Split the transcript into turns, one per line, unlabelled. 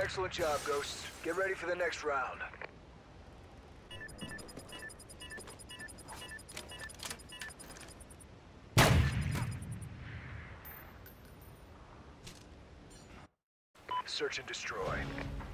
Excellent job, Ghosts. Get ready for the next round. Search and destroy.